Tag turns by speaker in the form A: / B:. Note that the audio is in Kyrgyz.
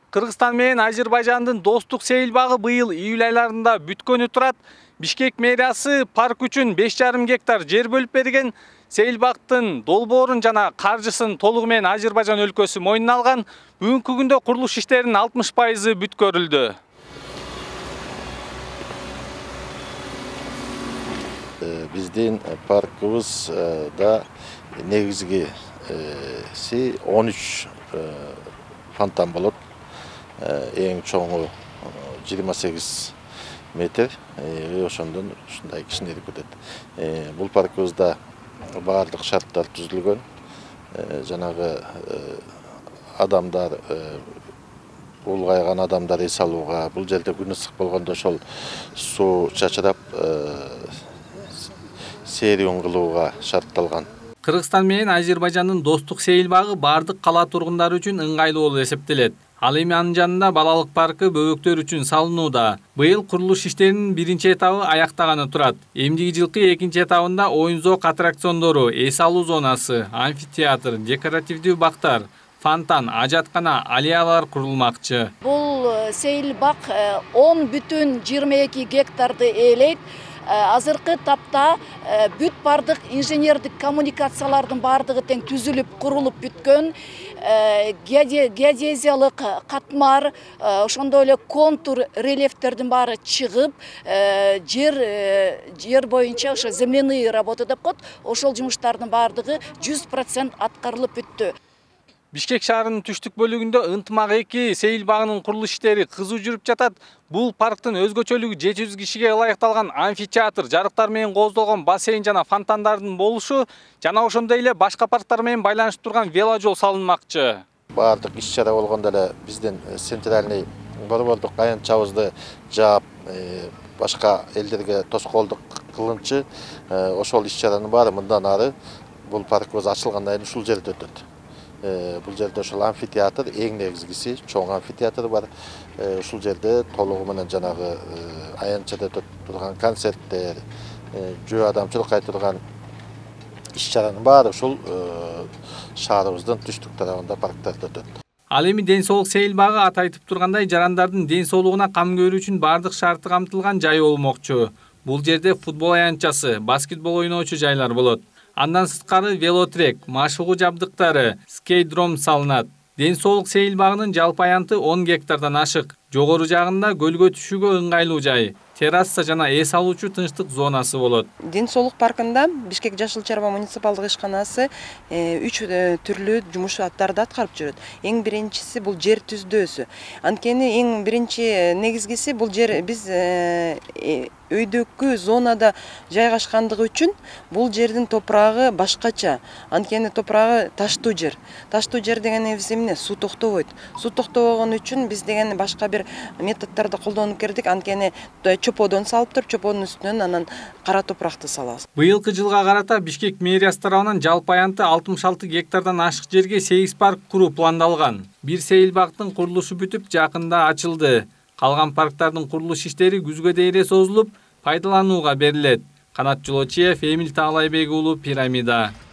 A: Кыргызстан менен Азербайжандын достук сейил багы быйыл июль айларында бүткөнү турат. Бишкек мэриясы парк үчүн 5,5 гектар жер бөлүп берген. Сейил бактын долбоорун жана каржысын толугу менен Азербайжан өлкөсү мойнуна алган. Бүгүнкү күндө курулуш иштеринин 60% бүткөрүлдү.
B: Биздин паркыбыз да негизги 13 фонтан болот. Эң чоңу 28 метр. Ошондон ушундай кичинерээк өтөт. Бул паркыбызда баардык шарттар түзүлгөн. Жанагы адамдар улгайган адамдар эс алууга, бул жерде күн ысык болгондо ошол суу чачырап серуен кылууга шартталган.
A: Кыргызстан менен Азербайжандын достук сейил багы бардык кала тургундары үчүн ыңгайлуу болуп эсептелет. Ал эми анын жанында балалык паркы бөбөктөр үчүн салынууда. Быйыл курулуш иштеринин биринчи этабы аяктаганы турат. Эмдиги жылкы экинчи этабында оюн-зоок аттракциондору, эс алуу зонасы, амфитеатр, декоративдүү бактар, фонтан, ажаткана, аллеялар курулмакчы.
C: Бул сейил бак 10,22 гектарды ээлейт. Азыркы тапта бүт бардык инженердик коммуникациялардын бардыгы тең түзүлүп, курулуп бүткөн. Геодезиялык катмар, ошондой эле контур рельефтердин баары чыгып, жер боюнча ошо земляные работы деп коет. Ошол жумуштардын бардыгы 100% аткарылып бүттү.
A: Бишкек шаарынын түштүк бөлүгүндө ынтымак 2 сейил багынын курулуш иштери кызуу жүрүп жатат. Бул парктын өзгөчөлүгү 700 кишиге ылайыкталган амфитеатр, жарыктар менен кооздолгон бассейн жана фонтандардын болушу, жана ошондой эле башка парктар менен байланышып турган веложол салынмакчы.
B: Бардык иш-чара болгондо эле биздин центральный борбордук аянтчабызды жаап, башка элдерге тоскоолдук кылынчы, ошол иш-чаранын баары мындан ары бул паркыбыз ачылгандан кийин ушул жерде өтөт. Бул жерде ошол амфитеатр эң негизгиси, чоң амфитеатр бар. Ушул жерде толугу менен жанагы аянтчада өтөт турган концерттер, жөө адамчылык кайтырган иш-чаранын баары ушул шаарыбыздын түштүк тарабында парктарда өтөт.
A: Ал эми ден соолук сейил багы аты айтып тургандай жарандардын ден соолугуна кам көрүү үчүн бардык шарты камтылган жай болмокчу. Бул жерде футбол аянтчасы, баскетбол ойноочу жайлар болот. Андан сырткары велотрек, машыгуу жабдыктары, скейт-дром салынат. Ден соолук сейил багынын жалпы аянты 10 гектардан ашык. Жогору жагында көлгө түшүүгө ыңгайлуу жай, терраса жана эс алуучу тынчтык зонасы болот.
D: Ден соолук паркында Бишкек Жашыл Чарба муниципалдык ишканасы 3 түрлүү жумуш аттарды аткарып жүрөт. Эң биринчиси бул жер түздөөсү. Анткени эң биринчи негизгиси бул жер биз өйдөккү зонада жайгашкандыгы үчүн бул жердин топурагы башкача. Анткени топурагы таштуу жер. Таштуу жер дегенибиз эмне? Суу токтобойт. Суу токтобогон үчүн биз деген башка бир методдорду колдонуп келдик. Анткени чоподон салып туруп, чоподун үстүнөн анан кара топуракты салабыз.
A: Быйылкы жылга карата Бишкек мэриясы тарабынан жалпы аянты 66 гектардан ашык жерге 8 парк куруу пландалган. Бир сейил бактын курулушу бүтүп, жакында ачылды. Калган парктардын курулуш иштери күзгө дейре созулуп, пайдаланууга берилет. Канат Жолочиев, Эмил Таалайбек уулу, Пирамида.